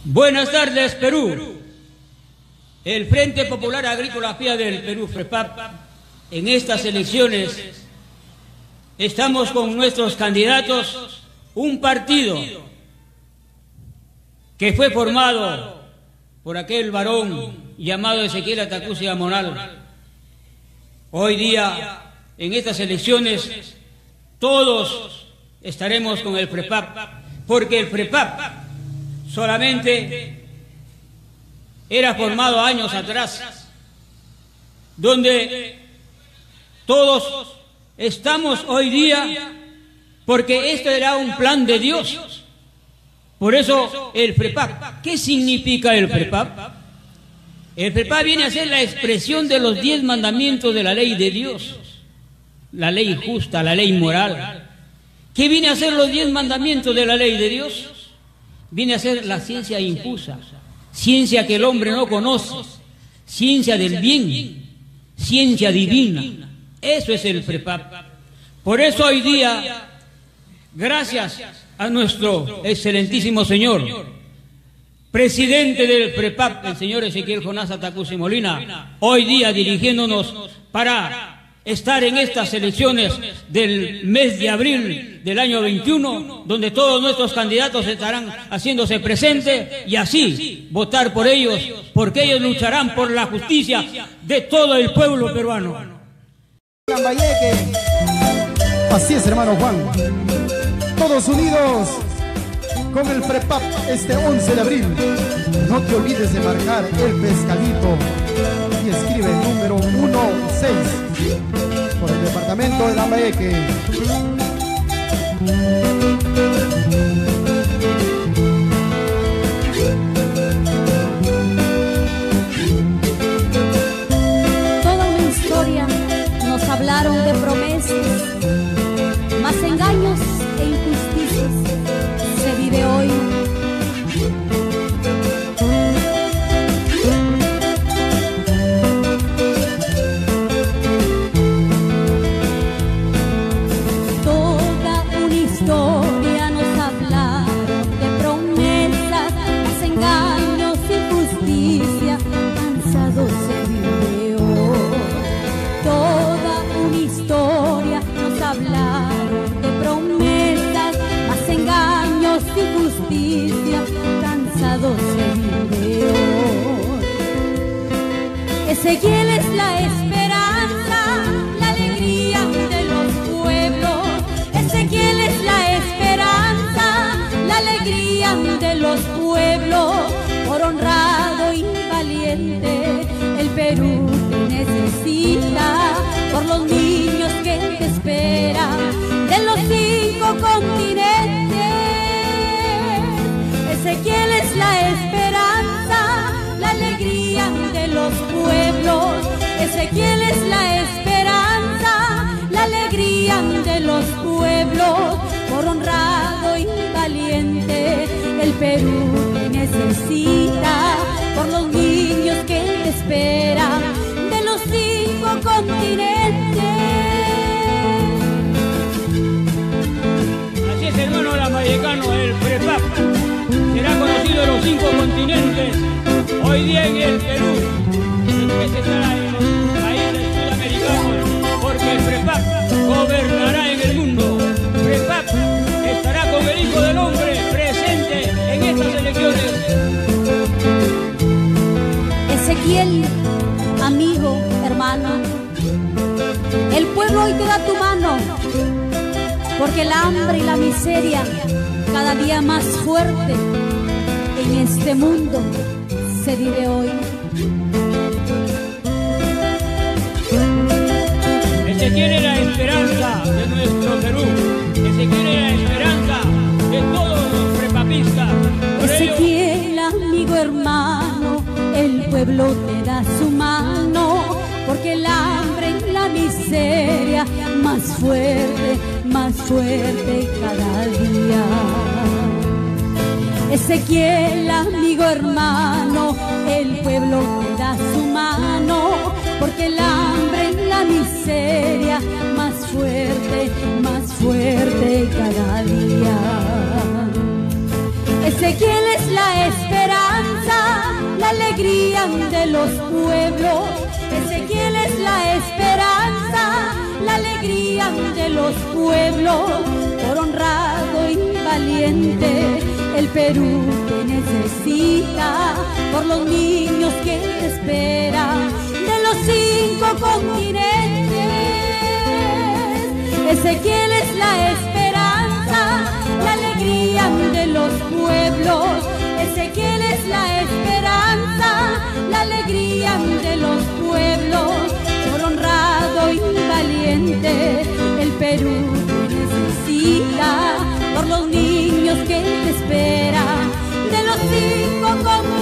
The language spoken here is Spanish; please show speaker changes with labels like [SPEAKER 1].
[SPEAKER 1] Buenas tardes, Perú. El Frente Popular Agrícola FIA del Perú, FREPAP, en estas elecciones estamos con nuestros candidatos, un partido que fue formado por aquel varón llamado Ezequiel Atacucia Monal. Hoy día, en estas elecciones, todos estaremos con el FREPAP, porque el FREPAP solamente era formado años atrás, donde todos estamos hoy día porque esto era un plan de Dios. Por eso el FREPAP. ¿Qué significa el FREPAP? El FREPAP viene a ser la expresión de los 10 mandamientos de la ley de Dios, la ley justa, la ley moral. ¿Qué viene a ser los 10 mandamientos de la ley de Dios? Viene a ser la ciencia infusa, ciencia que el hombre no conoce, ciencia del bien, ciencia divina. Eso es el FREPAP. Por eso hoy día, gracias a nuestro excelentísimo señor, presidente del FREPAP, el señor Ezequiel Jonás Atacucia Molina, hoy día dirigiéndonos para estar en estas elecciones del mes de abril del año 21, donde todos nuestros candidatos estarán haciéndose presentes y así votar por ellos, porque ellos lucharán por la justicia de todo el pueblo peruano.
[SPEAKER 2] Así es, hermano Juan. Todos unidos con el FREPAP este 11 de abril. No te olvides de marcar el pescadito y escribe el número 16 por el departamento de Lambayeque.
[SPEAKER 3] Toda una historia nos hablaron de promesas, más engaños e injusticias se vive hoy. Toda una historia nos hablaron de promesas, más engaños e injusticia, cansados se vive hoy. Toda una historia nos hablaron de promesas, más engaños y justicia, cansados se vive hoy. Ezequiel es la esperanza, la alegría de los pueblos. Ezequiel es la esperanza, la alegría de los pueblos. Por honrado y valiente, el Perú te necesita, por los niños que te esperan de los 5 continentes. Ezequiel es la esperanza, la alegría de los pueblos. Ezequiel es la esperanza, la alegría de los pueblos. Por honrado y valiente, el Perú te necesita, por los niños que te esperan de los 5 continentes.
[SPEAKER 1] Así es, hermano lambayecano, el FREPAP será conocido en los 5 continentes. Hoy día en el Perú, después estará en los países sudamericanos, porque el FREPAP gobernará en el mundo. FREPAP estará con el Hijo del Hombre presente en estas elecciones.
[SPEAKER 3] Ezequiel, amigo, hermano, el pueblo hoy te da tu mano, porque el hambre y la miseria cada día más fuerte en este mundo se vive hoy.
[SPEAKER 1] Ezequiel es la esperanza de nuestro Perú. Ezequiel es la esperanza de todos los frepapistas.
[SPEAKER 3] Ezequiel, amigo, hermano, el pueblo te da su mano, porque el hambre y la miseria más fuerte cada día. Ezequiel, amigo, hermano, el pueblo te da su mano, porque el hambre y la miseria más fuerte cada día. Ezequiel es la esperanza, alegría de los pueblos. Ezequiel es la esperanza, la alegría de los pueblos. Por honrado y valiente el Perú te necesita, por los niños que te esperan de los 5 continentes. Ezequiel es la esperanza, la alegría de los pueblos. Ezequiel es la esperanza, la alegría de los pueblos. Por honrado y valiente el Perú te necesita, por los niños que te esperan de los 5 continentes.